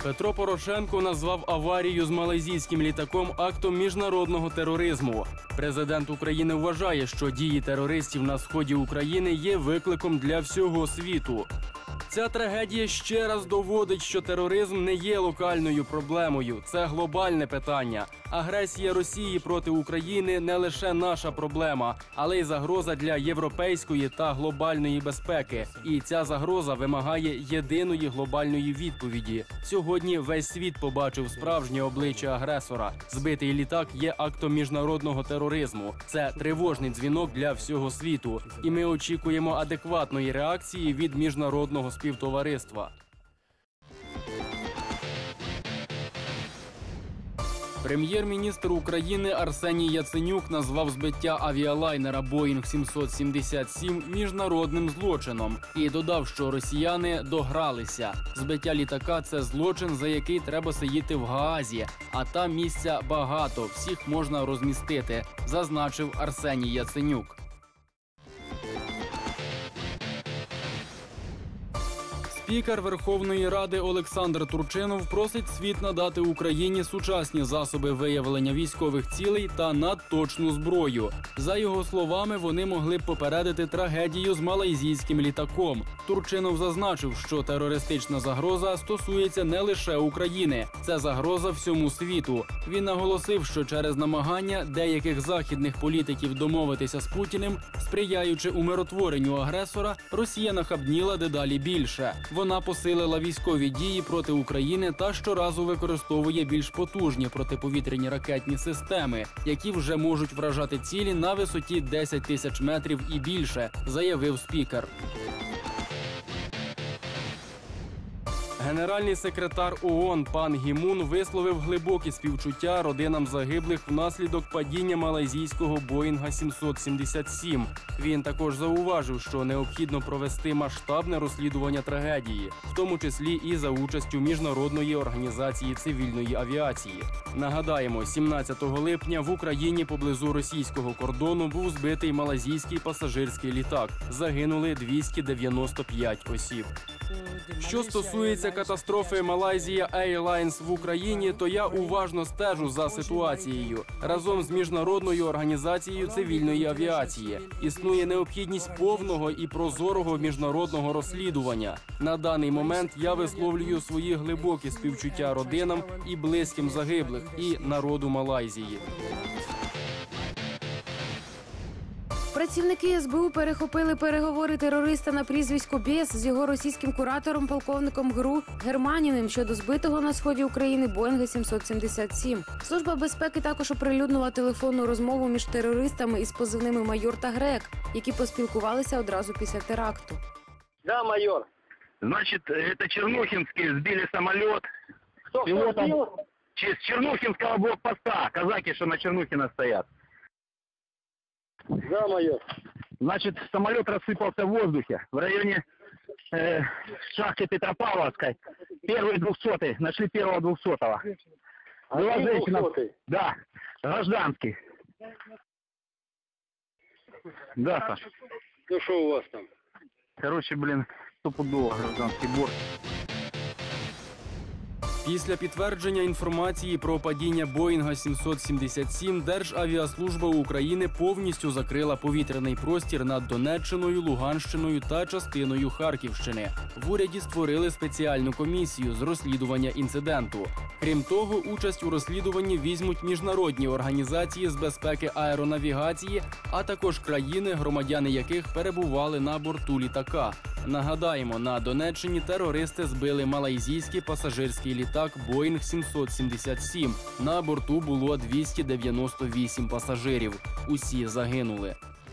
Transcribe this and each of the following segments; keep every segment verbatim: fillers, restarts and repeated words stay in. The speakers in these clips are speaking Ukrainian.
Петро Порошенко назвав аварію з малайзійським літаком актом міжнародного тероризму. Президент України вважає, що дії терористів на сході України є викликом для всього світу. Ця трагедія ще раз доводить, що тероризм не є локальною проблемою. Це глобальне питання. Агресія Росії проти України не лише наша проблема, але й загроза для європейської та глобальної безпеки. І ця загроза вимагає єдиної глобальної відповіді. Сьогодні весь світ побачив справжнє обличчя агресора. Збитий літак є актом міжнародного тероризму. Це тривожний дзвінок для всього світу. І ми очікуємо адекватної реакції від міжнародного співтовариства. Прем'єр-міністр України Арсеній Яценюк назвав збиття авіалайнера Боїнг сімсот сімдесят сім міжнародним злочином і додав, що росіяни догралися. Збиття літака – це злочин, за який треба сидіти в Гаазі, а там місця багато, всіх можна розмістити, зазначив Арсеній Яценюк. Спікер Верховної Ради Олександр Турчинов просить світ надати Україні сучасні засоби виявлення військових цілей та надточну зброю. За його словами, вони могли б попередити трагедію з малайзійським літаком. Турчинов зазначив, що терористична загроза стосується не лише України. Це загроза всьому світу. Він наголосив, що через намагання деяких західних політиків домовитися з Путіним, сприяючи умиротворенню агресора, Росія нахабніла дедалі більше. Вона посилила військові дії проти України та щоразу використовує більш потужні протиповітряні ракетні системи, які вже можуть вражати цілі на висоті десять тисяч метрів і більше, заявив спікер. Генеральний секретар ООН пан Гі Мун висловив глибокі співчуття родинам загиблих внаслідок падіння малайзійського Боїнга сімсот сімдесят сім. Він також зауважив, що необхідно провести масштабне розслідування трагедії, в тому числі і за участю Міжнародної організації цивільної авіації. Нагадаємо, сімнадцятого липня в Україні поблизу російського кордону був збитий малайзійський пасажирський літак. Загинули двісті дев'яносто п'ять осіб. Що стосується катастрофи Malaysia Airlines в Україні, то я уважно стежу за ситуацією. Разом з Міжнародною організацією цивільної авіації існує необхідність повного і прозорого міжнародного розслідування. На даний момент я висловлюю свої глибокі співчуття родинам і близьким загиблих і народу Малайзії. Працівники ес бе у перехопили переговори терориста на прізвисько Бєс з його російським куратором, полковником ГРУ Германіним щодо збитого на сході України Боїнга сімсот сімдесят сім. Служба безпеки також оприлюднила телефонну розмову між терористами із позивними «Майор» та «Грек», які поспілкувалися одразу після теракту. Да, майор. Значит, это Чернухинские сбили самолет. Кто, кто сбил? С Чернухинского блокпоста. Казаки, что на Чернухина стоят. Да, майор. Значит, самолет рассыпался в воздухе в районе э, шахты Петропавловской. Первый двухсотый. Нашли первого двухсотого. Была женщина. Да, гражданский. Да, Саша. Ну что у вас там? Короче, блин, стопудово гражданский борт. Після підтвердження інформації про падіння Боїнга сімсот сімдесят сім Державіаслужба України повністю закрила повітряний простір над Донеччиною, Луганщиною та частиною Харківщини. В уряді створили спеціальну комісію з розслідування інциденту. Крім того, участь у розслідуванні візьмуть міжнародні організації з безпеки аеронавігації, а також країни, громадяни яких перебували на борту літака. Нагадаємо, на Донеччині терористи збили малайзійський пасажирський літак Боїнг сімсот сімдесят сім. На борту було двісті дев'яносто вісім пасажирів. Усі загинули.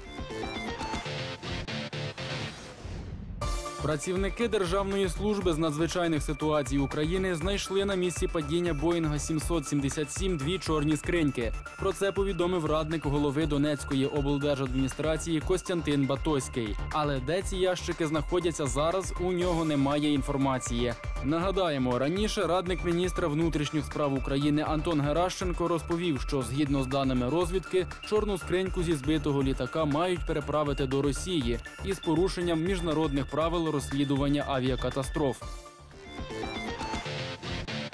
Працівники Державної служби з надзвичайних ситуацій України знайшли на місці падіння Боїнга сімсот сімдесят сім дві чорні скриньки. Про це повідомив радник голови Донецької облдержадміністрації Костянтин Батоський. Але де ці ящики знаходяться зараз, у нього немає інформації. Нагадаємо, раніше радник міністра внутрішніх справ України Антон Геращенко розповів, що згідно з даними розвідки, чорну скриньку зі збитого літака мають переправити до Росії із порушенням міжнародних правил розслідування авіакатастроф.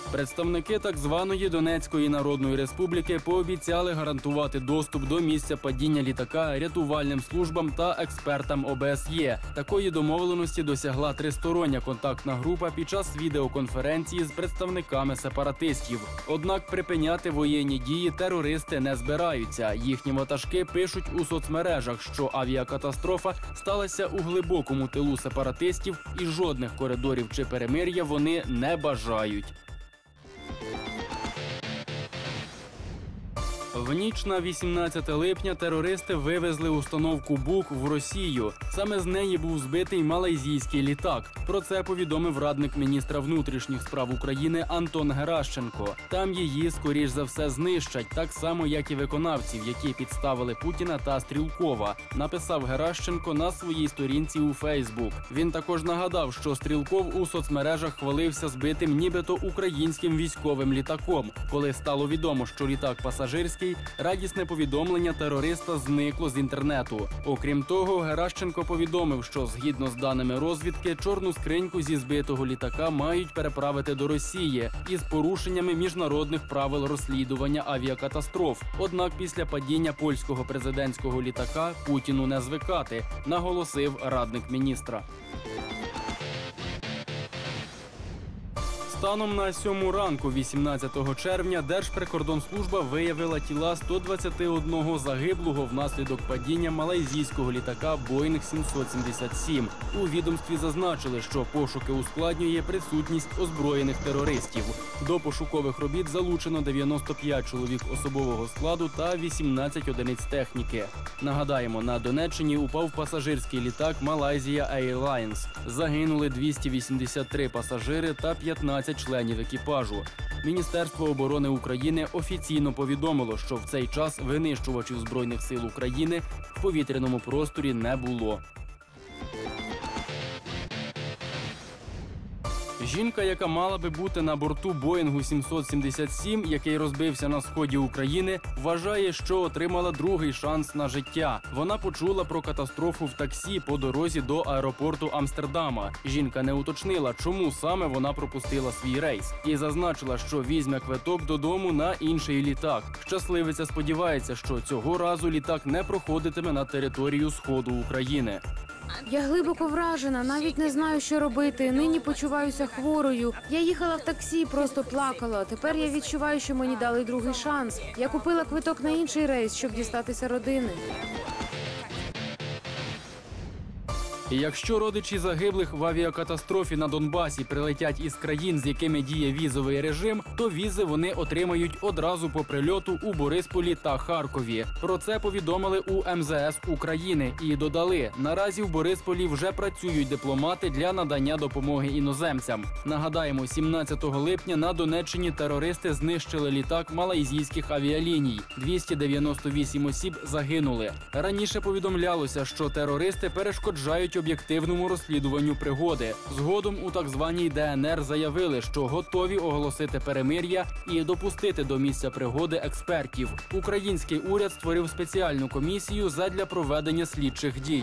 Представники так званої Донецької Народної Республіки пообіцяли гарантувати доступ до місця падіння літака рятувальним службам та експертам О Б С Є. Такої домовленості досягла тристороння контактна група під час відеоконференції з представниками сепаратистів. Однак припиняти воєнні дії терористи не збираються. Їхні ватажки пишуть у соцмережах, що авіакатастрофа сталася у глибокому тилу сепаратистів і жодних коридорів чи перемир'я вони не бажають. В ніч на вісімнадцяте липня терористи вивезли установку БУК в Росію. Саме з неї був збитий малайзійський літак. Про це повідомив радник міністра внутрішніх справ України Антон Геращенко. Там її, скоріш за все, знищать, так само, як і виконавців, які підставили Путіна та Стрілкова, написав Геращенко на своїй сторінці у Фейсбук. Він також нагадав, що Стрілков у соцмережах хвалився збитим нібито українським військовим літаком. Коли стало відомо, що літак пасажирський, радісне повідомлення терориста зникло з інтернету. Окрім того, Геращенко повідомив, що згідно з даними розвідки, чорну скриньку зі збитого літака мають переправити до Росії із порушеннями міжнародних правил розслідування авіакатастроф. Однак після падіння польського президентського літака Путіну не звикати, наголосив радник міністра. Станом на сьому ранку вісімнадцятого червня Держприкордонслужба виявила тіла сто двадцяти одного загиблого внаслідок падіння малайзійського літака Боїнг сімсот сімдесят сім. У відомстві зазначили, що пошуки ускладнює присутність озброєних терористів. До пошукових робіт залучено дев'яносто п'ять чоловік особового складу та вісімнадцять одиниць техніки. Нагадаємо, на Донеччині упав пасажирський літак Malaysia Airlines. Загинули двісті вісімдесят три пасажири та п'ятнадцять членів екіпажу. Міністерство оборони України офіційно повідомило, що в цей час винищувачів Збройних сил України в повітряному просторі не було. Жінка, яка мала би бути на борту Боїнгу сімсот сімдесят сім, який розбився на сході України, вважає, що отримала другий шанс на життя. Вона почула про катастрофу в таксі по дорозі до аеропорту Амстердама. Жінка не уточнила, чому саме вона пропустила свій рейс. І зазначила, що візьме квиток додому на інший літак. Щасливиця сподівається, що цього разу літак не проходитиме на територію сходу України. Я глибоко вражена, навіть не знаю, що робити. Нині почуваюся хворою. Я їхала в таксі, просто плакала. Тепер я відчуваю, що мені дали другий шанс. Я купила квиток на інший рейс, щоб дістатися родини. І якщо родичі загиблих в авіакатастрофі на Донбасі прилетять із країн, з якими діє візовий режим, то візи вони отримають одразу по прильоту у Борисполі та Харкові. Про це повідомили у Ем Зе Ес України і додали, наразі в Борисполі вже працюють дипломати для надання допомоги іноземцям. Нагадаємо, сімнадцятого липня на Донеччині терористи знищили літак малайзійських авіаліній. двісті дев'яносто вісім осіб загинули. Раніше повідомлялося, що терористи перешкоджають об'єктивному розслідуванню пригоди. Згодом у так званій Де Ен Ер заявили, що готові оголосити перемир'я і допустити до місця пригоди експертів. Український уряд створив спеціальну комісію задля проведення слідчих дій.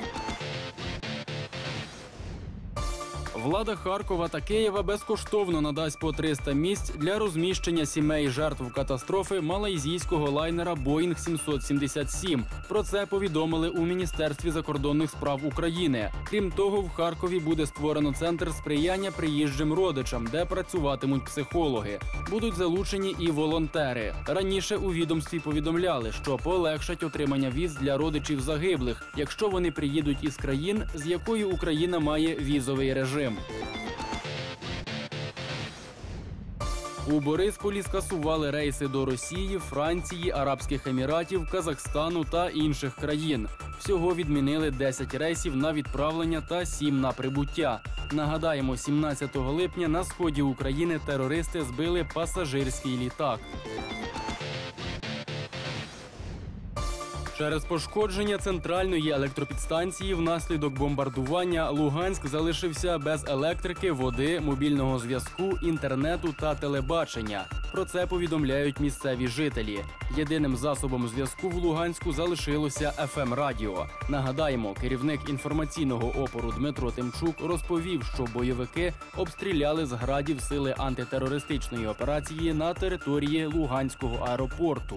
Влада Харкова та Києва безкоштовно надасть по триста місць для розміщення сімей жертв катастрофи малайзійського лайнера Боїнг сімсот сімдесят сім. Про це повідомили у Міністерстві закордонних справ України. Крім того, в Харкові буде створено центр сприяння приїжджим родичам, де працюватимуть психологи. Будуть залучені і волонтери. Раніше у відомстві повідомляли, що полегшать отримання віз для родичів загиблих, якщо вони приїдуть із країн, з якою Україна має візовий режим. У Борисполі скасували рейси до Росії, Франції, Арабських Еміратів, Казахстану та інших країн. Всього відмінили десять рейсів на відправлення та сім на прибуття. Нагадаємо, сімнадцятого липня на сході України терористи збили пасажирський літак. Через пошкодження центральної електропідстанції внаслідок бомбардування Луганськ залишився без електрики, води, мобільного зв'язку, інтернету та телебачення. Про це повідомляють місцеві жителі. Єдиним засобом зв'язку в Луганську залишилося еф ем-радіо. Нагадаємо, керівник інформаційного опору Дмитро Тимчук розповів, що бойовики обстріляли з градів сили антитерористичної операції на території Луганського аеропорту.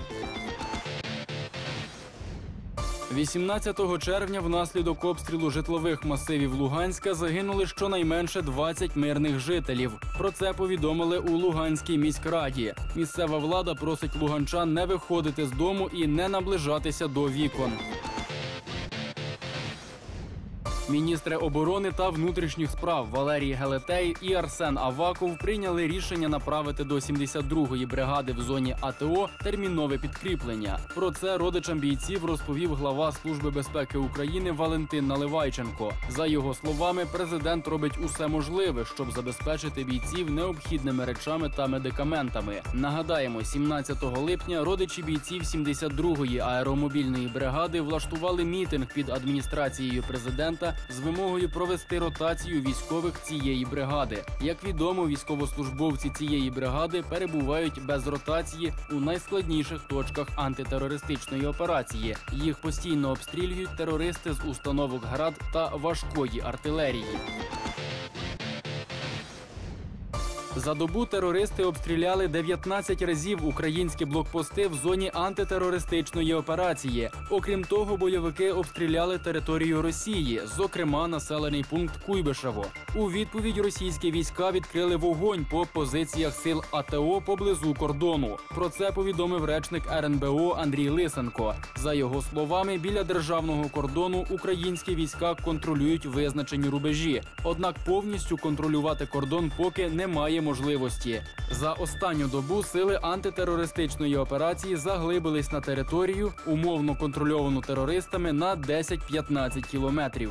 вісімнадцятого червня внаслідок обстрілу житлових масивів Луганська загинули щонайменше двадцять мирних жителів. Про це повідомили у Луганській міськраді. Місцева влада просить луганчан не виходити з дому і не наближатися до вікон. Міністри оборони та внутрішніх справ Валерій Гелетей і Арсен Аваков прийняли рішення направити до сімдесят другої бригади в зоні а те о термінове підкріплення. Про це родичам бійців розповів глава Служби безпеки України Валентин Наливайченко. За його словами, президент робить усе можливе, щоб забезпечити бійців необхідними речами та медикаментами. Нагадаємо, сімнадцятого липня родичі бійців сімдесят другої аеромобільної бригади влаштували мітинг під адміністрацією президента з вимогою провести ротацію військових цієї бригади. Як відомо, військовослужбовці цієї бригади перебувають без ротації у найскладніших точках антитерористичної операції. Їх постійно обстрілюють терористи з установок ГРАД та важкої артилерії. За добу терористи обстріляли дев'ятнадцять разів українські блокпости в зоні антитерористичної операції. Окрім того, бойовики обстріляли територію Росії, зокрема населений пункт Куйбишево. У відповідь російські війська відкрили вогонь по позиціях сил а те о поблизу кордону. Про це повідомив речник ер ен бе о Андрій Лисенко. За його словами, біля державного кордону українські війська контролюють визначені рубежі. Однак повністю контролювати кордон поки немає можливості. За останню добу сили антитерористичної операції заглибились на територію, умовно контрольовану терористами, на десять-п'ятнадцять кілометрів.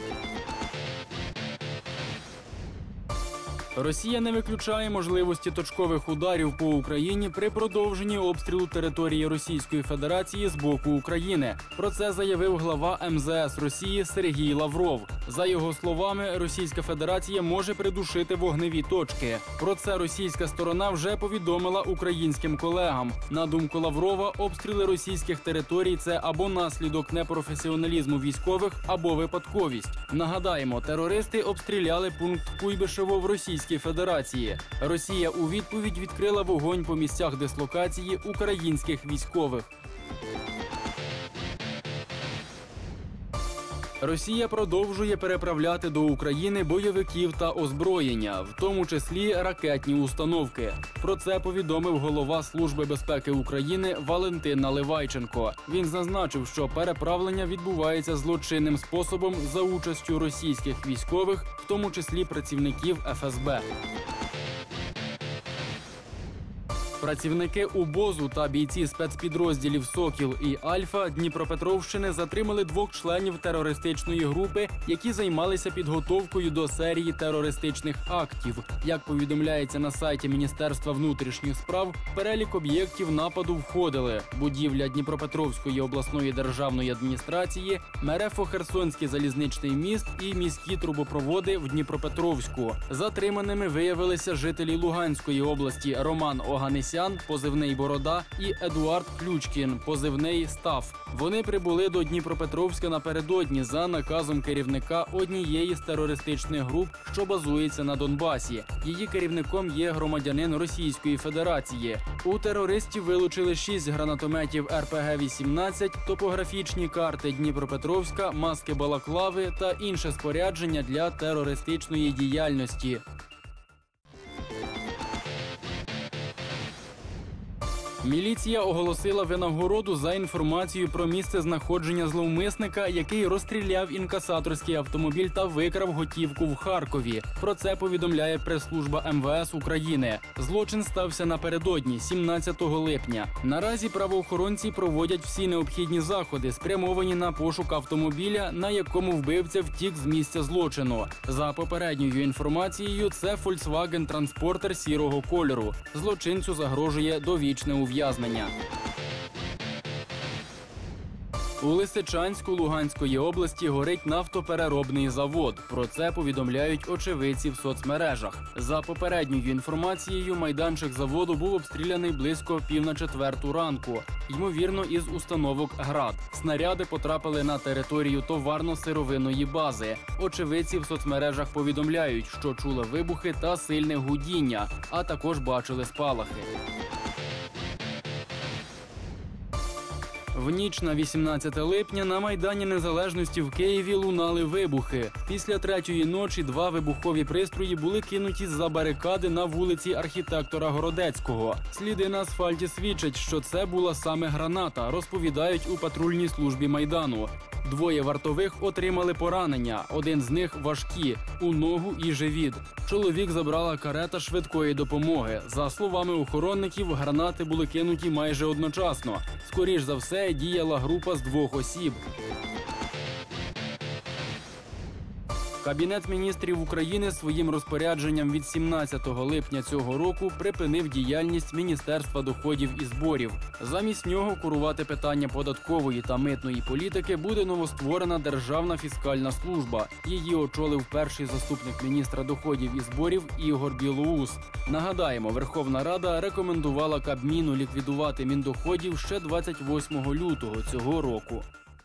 Росія не виключає можливості точкових ударів по Україні при продовженні обстрілу території Російської Федерації з боку України. Про це заявив глава ем ze ес Росії Сергій Лавров. За його словами, Російська Федерація може придушити вогневі точки. Про це російська сторона вже повідомила українським колегам. На думку Лаврова, обстріли російських територій – це або наслідок непрофесіоналізму військових, або випадковість. Нагадаємо, терористи обстріляли пункт Куйбишево в Російській Федерації. Росія у відповідь відкрила вогонь по місцях дислокації українських військових. Росія продовжує переправляти до України бойовиків та озброєння, в тому числі ракетні установки. Про це повідомив голова Служби безпеки України Валентин Наливайченко. Він зазначив, що переправлення відбувається злочинним способом за участю російських військових, в тому числі працівників еф ес бе. Працівники УБОЗу та бійці спецпідрозділів «Сокіл» і «Альфа» Дніпропетровщини затримали двох членів терористичної групи, які займалися підготовкою до серії терористичних актів. Як повідомляється на сайті Міністерства внутрішніх справ, в перелік об'єктів нападу входили будівля Дніпропетровської обласної державної адміністрації, Мерефо-Херсонський залізничний міст і міські трубопроводи в Дніпропетровську. Затриманими виявилися жителі Луганської області Роман Оганесян, позивний «Борода», і Едуард Ключкін, позивний «Став». Вони прибули до Дніпропетровська напередодні за наказом керівника однієї з терористичних груп, що базується на Донбасі. Її керівником є громадянин Російської Федерації. У терористів вилучили шість гранатометів ер пе ге вісімнадцять, топографічні карти Дніпропетровська, маски балаклави та інше спорядження для терористичної діяльності. Міліція оголосила винагороду за інформацію про місце знаходження зловмисника, який розстріляв інкасаторський автомобіль та викрав готівку в Харкові. Про це повідомляє прес-служба ем ве ес України. Злочин стався напередодні, сімнадцятого липня. Наразі правоохоронці проводять всі необхідні заходи, спрямовані на пошук автомобіля, на якому вбивця втік з місця злочину. За попередньою інформацією, це Volkswagen Transporter сірого кольору. Злочинцю загрожує довічне ув'язнення. У Лисичанську Луганської області горить нафтопереробний завод. Про це повідомляють очевидці в соцмережах. За попередньою інформацією, майданчик заводу був обстріляний близько пів на четверту ранку. Ймовірно, із установок «Град». Снаряди потрапили на територію товарно-сировинної бази. Очевидці в соцмережах повідомляють, що чули вибухи та сильне гудіння, а також бачили спалахи. В ніч на вісімнадцяте липня на Майдані Незалежності в Києві лунали вибухи. Після третьої ночі два вибухові пристрої були кинуті з-за барикади на вулиці архітектора Городецького. Сліди на асфальті свідчать, що це була саме граната, розповідають у патрульній службі Майдану. Двоє вартових отримали поранення, один з них важкі – у ногу і живіт. Чоловік забрала карета швидкої допомоги. За словами охоронників, гранати були кинуті майже одночасно. Скоріш за все, діяла група з двох осіб. Кабінет міністрів України своїм розпорядженням від сімнадцятого липня цього року припинив діяльність Міністерства доходів і зборів. Замість нього курувати питання податкової та митної політики буде новостворена Державна фіскальна служба. Її очолив перший заступник міністра доходів і зборів Ігор Білоус. Нагадаємо, Верховна Рада рекомендувала Кабміну ліквідувати Міндоходів ще двадцять восьмого лютого цього року.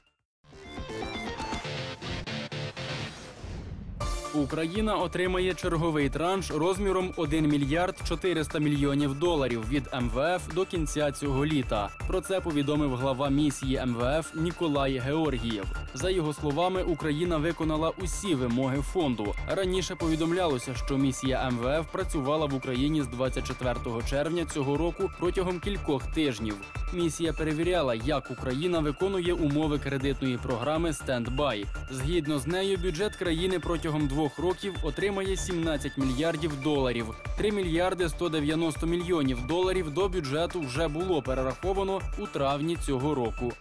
Україна отримає черговий транш розміром один мільярд чотириста мільйонів доларів від ем ве еф до кінця цього літа. Про це повідомив глава місії ем ве еф Ніколай Георгієв. За його словами, Україна виконала усі вимоги фонду. Раніше повідомлялося, що місія ем ве еф працювала в Україні з двадцять четвертого червня цього року протягом кількох тижнів. Місія перевіряла, як Україна виконує умови кредитної програми «Стендбай». Згідно з нею, бюджет країни протягом двох років отримає сімнадцять мільярдів доларів. три мільярди сто дев'яносто мільйонів доларів до бюджету вже було перераховано у травні цього року.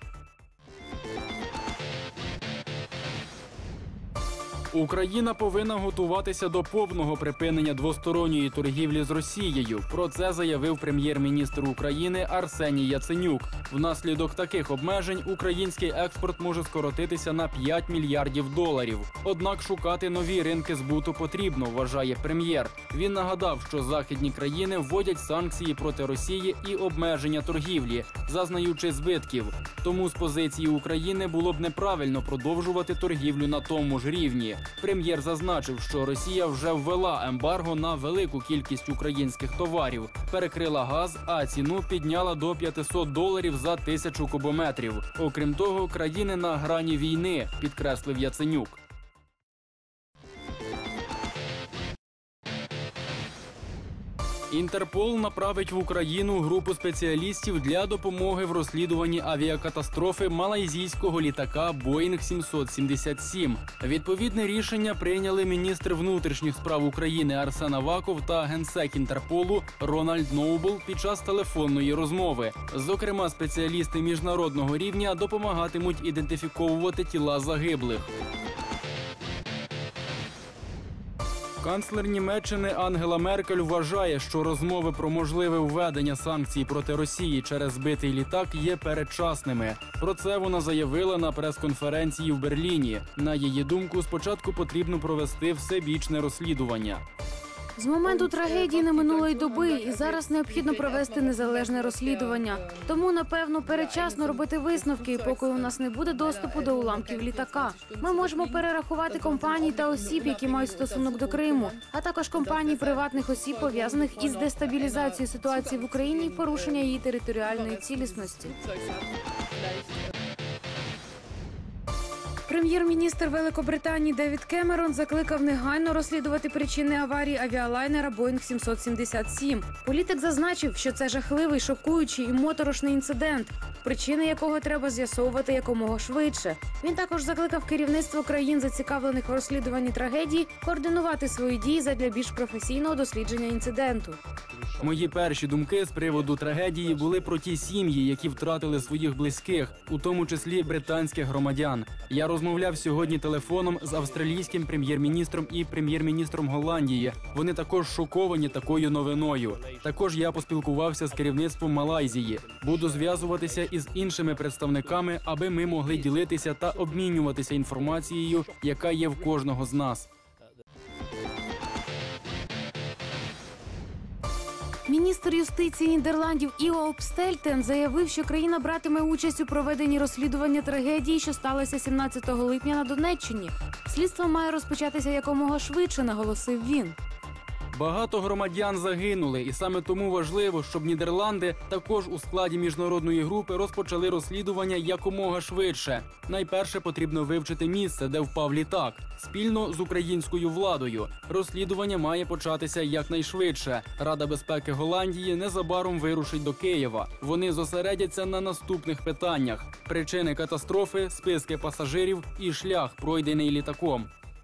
Україна повинна готуватися до повного припинення двосторонньої торгівлі з Росією. Про це заявив прем'єр-міністр України Арсеній Яценюк. Внаслідок таких обмежень український експорт може скоротитися на п'ять мільярдів доларів. Однак шукати нові ринки збуту потрібно, вважає прем'єр. Він нагадав, що західні країни вводять санкції проти Росії і обмеження торгівлі, зазнаючи збитків. Тому з позиції України було б неправильно продовжувати торгівлю на тому ж рівні. Прем'єр зазначив, що Росія вже ввела ембарго на велику кількість українських товарів, перекрила газ, а ціну підняла до п'ятисот доларів за тисячу кубометрів. Окрім того, країни на грані війни, підкреслив Яценюк. Інтерпол направить в Україну групу спеціалістів для допомоги в розслідуванні авіакатастрофи малайзійського літака Боїнг сімсот сімдесят сім. Відповідне рішення прийняли міністр внутрішніх справ України Арсен Аваков та генсек Інтерполу Рональд Ноубл під час телефонної розмови. Зокрема, спеціалісти міжнародного рівня допомагатимуть ідентифіковувати тіла загиблих. Канцлер Німеччини Ангела Меркель вважає, що розмови про можливе введення санкцій проти Росії через збитий літак є передчасними. Про це вона заявила на прес-конференції в Берліні. На її думку, спочатку потрібно провести всебічне розслідування. З моменту трагедії не минулої доби, і зараз необхідно провести незалежне розслідування. Тому, напевно, передчасно робити висновки, поки у нас не буде доступу до уламків літака. Ми можемо перерахувати компанії та осіб, які мають стосунок до Криму, а також компанії приватних осіб, пов'язаних із дестабілізацією ситуації в Україні і порушення її територіальної цілісності. Прем'єр-міністр Великобританії Девід Кемерон закликав негайно розслідувати причини аварії авіалайнера Боїнг сімсот сімдесят сім. Політик зазначив, що це жахливий, шокуючий і моторошний інцидент, причини якого треба з'ясовувати якомога швидше. Він також закликав керівництво країн, зацікавлених в розслідуванні трагедії, координувати свої дії задля більш професійного дослідження інциденту. Мої перші думки з приводу трагедії були про ті сім'ї, які втратили своїх близьких, у тому числі британських громадян. Я розмовляв розмовляв сьогодні телефоном з австралійським прем'єр-міністром і прем'єр-міністром Голландії. Вони також шоковані такою новиною. Також я поспілкувався з керівництвом Малайзії. Буду зв'язуватися із іншими представниками, аби ми могли ділитися та обмінюватися інформацією, яка є в кожного з нас. Міністр юстиції Нідерландів Іво Опстельтен заявив, що країна братиме участь у проведенні розслідування трагедії, що сталося сімнадцятого липня на Донеччині. Слідство має розпочатися якомога швидше, наголосив він. Багато громадян загинули, і саме тому важливо, щоб Нідерланди також у складі міжнародної групи розпочали розслідування якомога швидше. Найперше потрібно вивчити місце, де впав літак, спільно з українською владою. Розслідування має початися якнайшвидше. Рада безпеки Голландії незабаром вирушить до Києва. Вони зосередяться на наступних питаннях: причини катастрофи, списки пасажирів і шлях, пройдений літаком.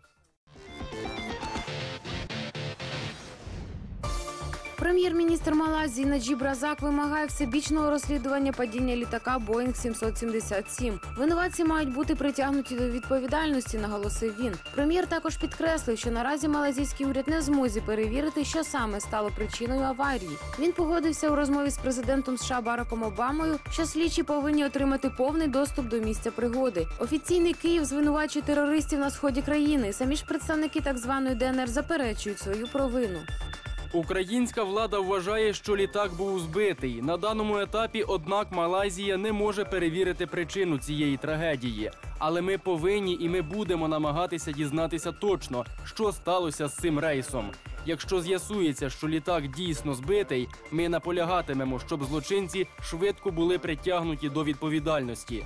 Прем'єр-міністр Малайзії Наджіб Разак вимагає всебічного розслідування падіння літака Боїнг сімсот сімдесят сім. Винуватці мають бути притягнуті до відповідальності, наголосив він. Прем'єр також підкреслив, що наразі малайзійський уряд не в змозі перевірити, що саме стало причиною аварії. Він погодився у розмові з президентом США Бараком Обамою, що слідчі повинні отримати повний доступ до місця пригоди. Офіційний Київ звинувачує терористів на сході країни. Самі ж представники так званої Де Ен Ер заперечують свою провину. Українська влада вважає, що літак був збитий. На даному етапі, однак, Малайзія не може перевірити причину цієї трагедії. Але ми повинні і ми будемо намагатися дізнатися точно, що сталося з цим рейсом. Якщо з'ясується, що літак дійсно збитий, ми наполягатимемо, щоб злочинці швидко були притягнуті до відповідальності.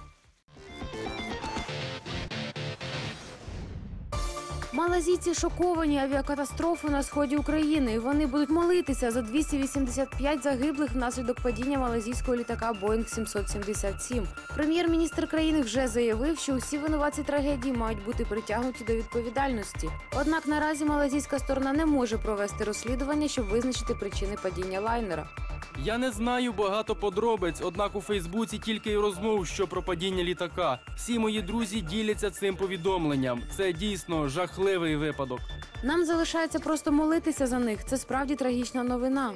Малазійці шоковані авіакатастрофою на сході України, і вони будуть молитися за двісті вісімдесят п'ять загиблих внаслідок падіння малазійського літака Боїнг сімсот сімдесят сім. Прем'єр-міністр країни вже заявив, що усі винуватці трагедії мають бути притягнуті до відповідальності. Однак наразі малазійська сторона не може провести розслідування, щоб визначити причини падіння лайнера. Я не знаю багато подробиць, однак у Фейсбуці тільки й розмов, що про падіння літака. Всі мої друзі діляться цим повідомленням. Це дійсно жахливий випадок. Нам залишається просто молитися за них. Це справді трагічна новина.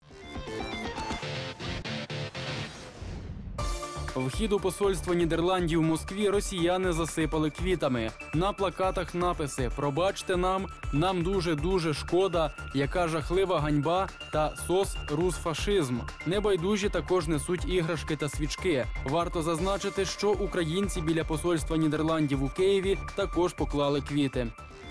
Вхід у посольство Нідерландів в Москві росіяни засипали квітами. На плакатах написи «Пробачте нам», «Нам дуже-дуже шкода», «Яка жахлива ганьба» та «Сос русфашизм». Небайдужі також несуть іграшки та свічки. Варто зазначити, що українці біля посольства Нідерландів у Києві також поклали квіти.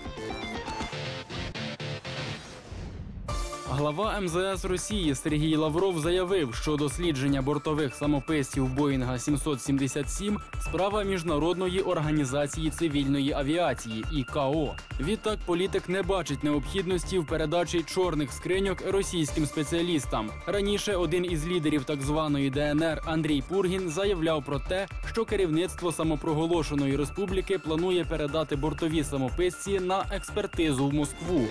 Глава ем зе ес Росії Сергій Лавров заявив, що дослідження бортових самописців Боїнга сімсот сімдесят сім – справа Міжнародної організації цивільної авіації – і ка о. Відтак політик не бачить необхідності в передачі чорних скриньок російським спеціалістам. Раніше один із лідерів так званої Де Ен Ер Андрій Пургін заявляв про те, що керівництво самопроголошеної республіки планує передати бортові самописці на експертизу в Москву.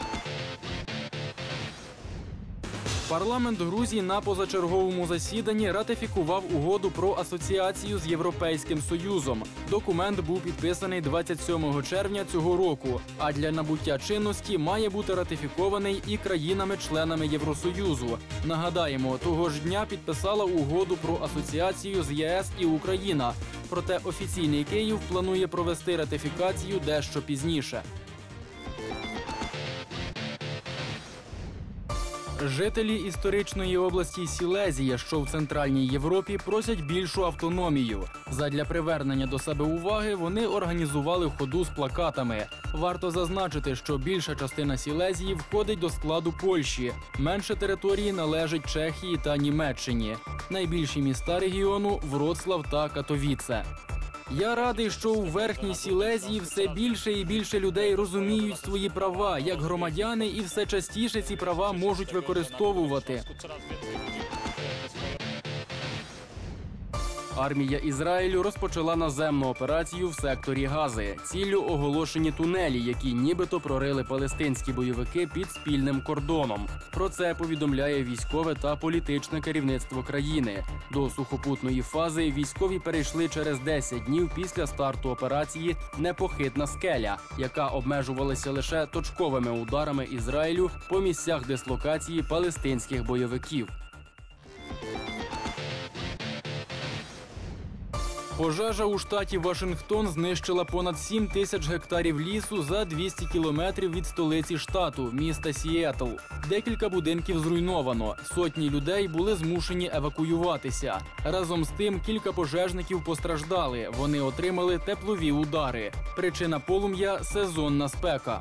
Парламент Грузії на позачерговому засіданні ратифікував угоду про асоціацію з Європейським Союзом. Документ був підписаний двадцять сьомого червня цього року, а для набуття чинності має бути ратифікований і країнами-членами Євросоюзу. Нагадаємо, того ж дня підписала угоду про асоціацію з є ес і Україна. Проте офіційний Київ планує провести ратифікацію дещо пізніше. Жителі історичної області Сілезія, що в Центральній Європі, просять більшу автономію. Задля привернення до себе уваги вони організували ходу з плакатами. Варто зазначити, що більша частина Сілезії входить до складу Польщі. Менше території належить Чехії та Німеччині. Найбільші міста регіону – Вроцлав та Катовіце. Я радий, що у Верхній Сілезії все більше і більше людей розуміють свої права як громадяни і все частіше ці права можуть використовувати. Армія Ізраїлю розпочала наземну операцію в секторі Гази. Ціллю оголошені тунелі, які нібито прорили палестинські бойовики під спільним кордоном. Про це повідомляє військове та політичне керівництво країни. До сухопутної фази військові перейшли через десять днів після старту операції «Непохитна скеля», яка обмежувалася лише точковими ударами Ізраїлю по місцях дислокації палестинських бойовиків. Пожежа у штаті Вашингтон знищила понад сім тисяч гектарів лісу за двісті кілометрів від столиці штату, міста Сіетл. Декілька будинків зруйновано, сотні людей були змушені евакуюватися. Разом з тим, кілька пожежників постраждали, вони отримали теплові удари. Причина полум'я – сезонна спека.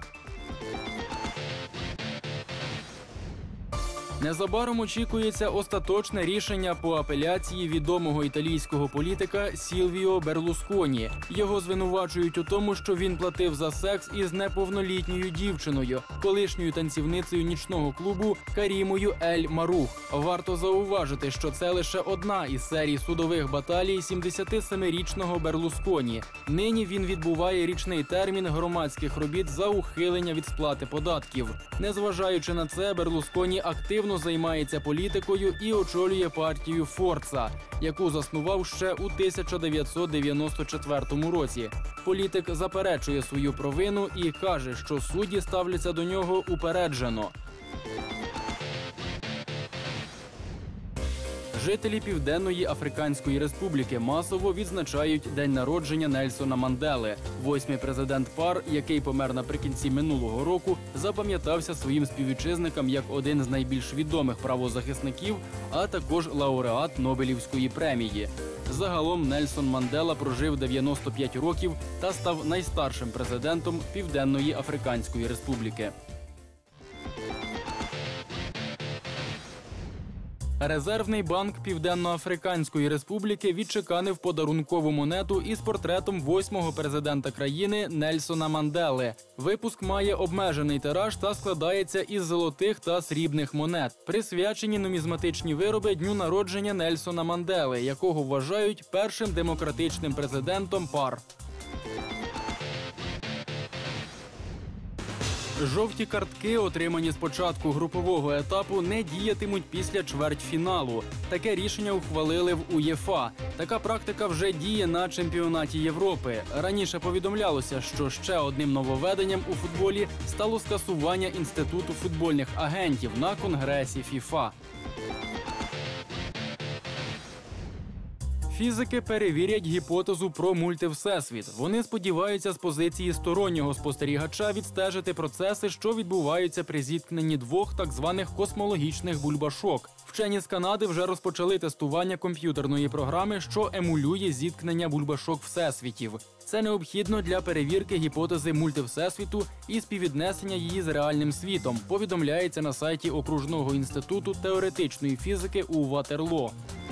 Незабаром очікується остаточне рішення по апеляції відомого італійського політика Сільвіо Берлусконі. Його звинувачують у тому, що він платив за секс із неповнолітньою дівчиною, колишньою танцівницею нічного клубу Карімою Ель Марух. Варто зауважити, що це лише одна із серій судових баталій сімдесятисемирічного Берлусконі. Нині він відбуває річний термін громадських робіт за ухилення від сплати податків. Незважаючи на це, Берлусконі активно займається політикою і очолює партію «Форца», яку заснував ще у тисяча дев'ятсот дев'яносто четвертому році. Політик заперечує свою провину і каже, що судді ставляться до нього упереджено. Жителі Південної Африканської Республіки масово відзначають день народження Нельсона Мандели. Восьмий президент ПАР, який помер наприкінці минулого року, запам'ятався своїм співвітчизникам як один з найбільш відомих правозахисників, а також лауреат Нобелівської премії. Загалом Нельсон Мандела прожив дев'яносто п'ять років та став найстаршим президентом Південної Африканської Республіки. Резервний банк Південно-Африканської Республіки відчеканив подарункову монету із портретом восьмого президента країни Нельсона Мандели. Випуск має обмежений тираж та складається із золотих та срібних монет. Присвячені нумізматичні вироби дню народження Нельсона Мандели, якого вважають першим демократичним президентом ПАР. Жовті картки, отримані з початку групового етапу, не діятимуть після чвертьфіналу. Таке рішення ухвалили в УЄФА. Така практика вже діє на чемпіонаті Європи. Раніше повідомлялося, що ще одним нововведенням у футболі стало скасування інституту футбольних агентів на Конгресі ФІФА. Фізики перевірять гіпотезу про мультивсесвіт. Вони сподіваються з позиції стороннього спостерігача відстежити процеси, що відбуваються при зіткненні двох так званих космологічних бульбашок. Вчені з Канади вже розпочали тестування комп'ютерної програми, що емулює зіткнення бульбашок всесвітів. Це необхідно для перевірки гіпотези мультивсесвіту і співвіднесення її з реальним світом, повідомляється на сайті Окружного інституту теоретичної фізики у Ватерлоо.